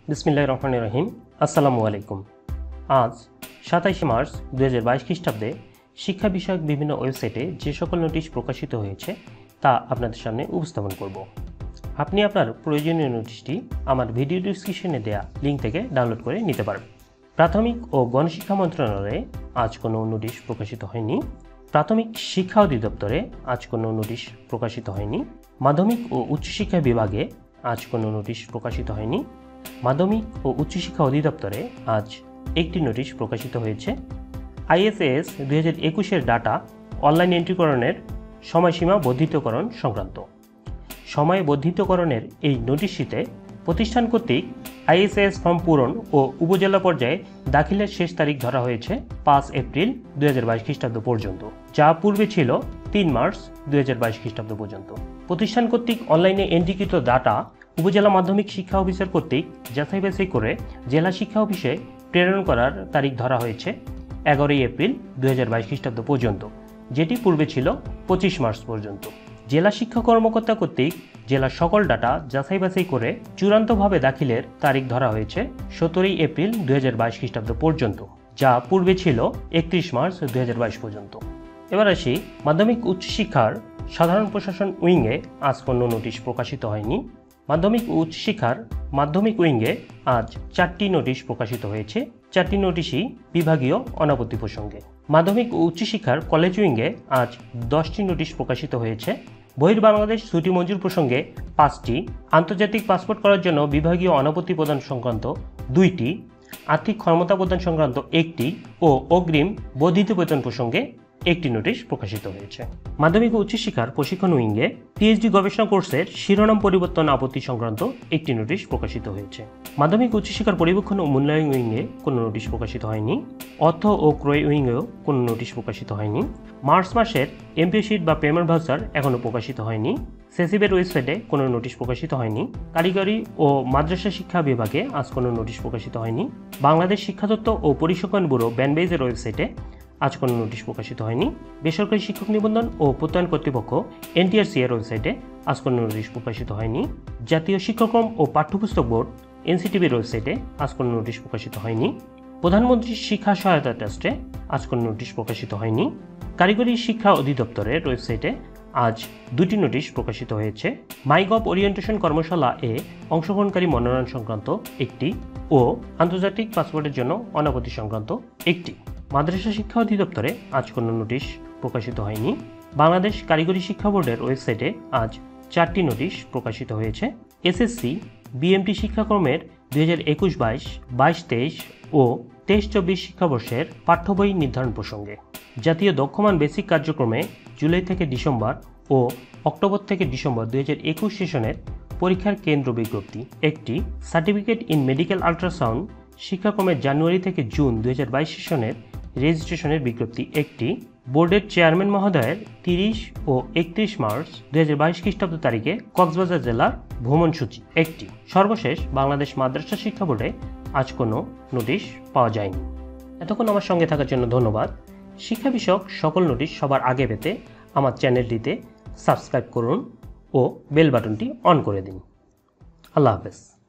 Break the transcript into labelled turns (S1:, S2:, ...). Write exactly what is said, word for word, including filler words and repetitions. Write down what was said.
S1: বিসমিল্লাহির রহমানির রহিম। আসসালামু আলাইকুম। আজ সাতাইশে মার্চ দুই হাজার বাইশ খ্রিস্টাব্দে শিক্ষা বিষয়ক বিভিন্ন ওয়েবসাইটে যে সকল নোটিশ প্রকাশিত হয়েছে তা আপনাদের সামনে উপস্থাপন করব। আপনি আপনার প্রয়োজনীয় নোটিশটি আমার ভিডিও ডিসক্রিপশনে দেওয়া লিঙ্ক থেকে ডাউনলোড করে নিতে পারবেন। প্রাথমিক ও গণশিক্ষা মন্ত্রণালয়ে আজ কোনো নোটিশ প্রকাশিত হয়নি। প্রাথমিক শিক্ষা অধিদপ্তরে আজ কোনো নোটিশ প্রকাশিত হয়নি। মাধ্যমিক ও উচ্চশিক্ষা বিভাগে আজ কোনো নোটিশ প্রকাশিত হয়নি। মাধ্যমিক ও উচ্চশিক্ষা অধিদপ্তরে আজ একটি নোটিশ প্রকাশিত হয়েছে। আইএসএস দুই হাজার একুশের ডাটা অনলাইন এন্ট্রিকরণের সময়সীমা বর্ধিতকরণ সংক্রান্ত। সময় বর্ধিতকরণের এই নোটিশটিতে প্রতিষ্ঠান কর্তৃক আইএসএস ফর্ম পূরণ ও উপজেলা পর্যায়ে দাখিলের শেষ তারিখ ধরা হয়েছে পাঁচ এপ্রিল দুই হাজার বাইশ খ্রিস্টাব্দ পর্যন্ত, যা পূর্বে ছিল তিন মার্চ দুই হাজার বাইশ খ্রিস্টাব্দ পর্যন্ত। প্রতিষ্ঠান কর্তৃক অনলাইনে এন্ট্রিকৃত ডাটা উপজেলা মাধ্যমিক শিক্ষা অফিসার কর্তৃক যাচাই বাছাই করে জেলা শিক্ষা অফিসে প্রেরণ করার তারিখ ধরা হয়েছে এগারোই এপ্রিল দুই হাজার বাইশ খ্রিস্টাব্দ পর্যন্ত, যেটি পূর্বে ছিল পঁচিশ মার্চ পর্যন্ত। জেলা শিক্ষা কর্মকর্তা কর্তৃক জেলার সকল ডাটা যাচাই বাছাই করে চূড়ান্তভাবে দাখিলের তারিখ ধরা হয়েছে সতেরোই এপ্রিল দুই হাজার বাইশ খ্রিস্টাব্দ পর্যন্ত, যা পূর্বে ছিল একত্রিশ মার্চ দুই হাজার বাইশ পর্যন্ত। এবার আসি মাধ্যমিক উচ্চশিক্ষার সাধারণ প্রশাসন উইংয়ে আজ কোনো নোটিশ প্রকাশিত হয়নি। মাধ্যমিক ও উচ্চশিক্ষার মাধ্যমিক উইংয়ে আজ চারটি নোটিশ প্রকাশিত হয়েছে। চারটি নোটিশই বিভাগীয় অনাপত্তি প্রসঙ্গে। মাধ্যমিক ও উচ্চশিক্ষার কলেজ উইংয়ে আজ দশটি নোটিশ প্রকাশিত হয়েছে। বহির্বাংলাদেশ ছুটি মঞ্জুর প্রসঙ্গে পাঁচটি, আন্তর্জাতিক পাসপোর্ট করার জন্য বিভাগীয় অনাপত্তি প্রদান সংক্রান্ত দুইটি, আর্থিক ক্ষমতা প্রদান সংক্রান্ত একটি ও অগ্রিম বর্ধিত বেতন প্রসঙ্গে একটি নোটিশ প্রকাশিত হয়েছে। মাধ্যমিক ও উচ্চশিক্ষার প্রশিক্ষণ উইংয়ে পিএইচডি গবেষণা কোর্সের শিরোনাম পরিবর্তন আপত্তি সংক্রান্ত একটি নোটিশ প্রকাশিত হয়েছে। মাধ্যমিক উচ্চশিক্ষার পরিবীক্ষণ ও মূল্যায়ন উইংয়ে কোনো নোটিশ প্রকাশিত হয়নি। অর্থ ও ক্রয় উইংয়েও কোনো নোটিশ প্রকাশিত হয়নি। মার্চ মাসের এমপি শিট বা পেমেন্ট ভাউচার এখনও প্রকাশিত হয়নি। সেসিবের ওয়েবসাইটে কোনো নোটিশ প্রকাশিত হয়নি। কারিগরি ও মাদ্রাসা শিক্ষা বিভাগে আজ কোনো নোটিশ প্রকাশিত হয়নি। বাংলাদেশ শিক্ষাতত্ত্ব ও পরিসংখ্যান ব্যুরো ব্যানবেইজের ওয়েবসাইটে আজ কোনো নোটিশ প্রকাশিত হয়নি। বেসরকারি শিক্ষক নিবন্ধন ও প্রত্যয়ন কর্তৃপক্ষ এনটিআরসি এর ওয়েবসাইটে আজ কোনো নোটিশ প্রকাশিত হয়নি। জাতীয় শিক্ষাক্রম ও পাঠ্যপুস্তক বোর্ড এনসিটিভির ওয়েবসাইটে আজ কোনো নোটিশ প্রকাশিত হয়নি। প্রধানমন্ত্রী শিক্ষা সহায়তা ট্রাস্টে আজ কোনো নোটিশ প্রকাশিত হয়নি। কারিগরি শিক্ষা অধিদপ্তরের ওয়েবসাইটে আজ দুটি নোটিশ প্রকাশিত হয়েছে। মাইগভ ওরিয়েন্টেশন কর্মশালা এ অংশগ্রহণকারী মনোনয়ন সংক্রান্ত একটি ও আন্তর্জাতিক পাসপোর্টের জন্য অনাপত্তি সংক্রান্ত একটি। মাদ্রাসা শিক্ষা অধিদপ্তরে আজ কোনো নোটিশ প্রকাশিত হয়নি। বাংলাদেশ কারিগরি শিক্ষা বোর্ডের ওয়েবসাইটে আজ চারটি নোটিশ প্রকাশিত হয়েছে। এসএসসি বিএমটি শিক্ষাক্রমের দুই হাজার একুশ বাইশ, বাইশ তেইশ ও তেইশ চব্বিশ শিক্ষাবর্ষের পাঠ্য বই নির্ধারণ প্রসঙ্গে। জাতীয় দক্ষমান বেসিক কার্যক্রমে জুলাই থেকে ডিসেম্বর ও অক্টোবর থেকে ডিসেম্বর দুই হাজার একুশ সেশনের পরীক্ষার কেন্দ্র বিজ্ঞপ্তি একটি। সার্টিফিকেট ইন মেডিকেল আল্ট্রাসাউন্ড শিক্ষাক্রমের জানুয়ারি থেকে জুন দুই হাজার বাইশ সেশনের রেজিস্ট্রেশনের বিজ্ঞপ্তি একটি। বোর্ডের চেয়ারম্যান মহোদয়ের তিরিশ ও একত্রিশ মার্চ দুই হাজার বাইশ খ্রিস্টাব্দ তারিখে কক্সবাজার জেলার ভ্রমণসূচি একটি। সর্বশেষ বাংলাদেশ মাদ্রাসা শিক্ষা বোর্ডে আজ কোনো নোটিশ পাওয়া যায়নি। এতক্ষণ আমার সঙ্গে থাকার জন্য ধন্যবাদ। শিক্ষা বিষয়ক সকল নোটিশ সবার আগে পেতে আমার চ্যানেলটিতে সাবস্ক্রাইব করুন ও বেল বাটনটি অন করে দিন। আল্লাহ হাফেজ।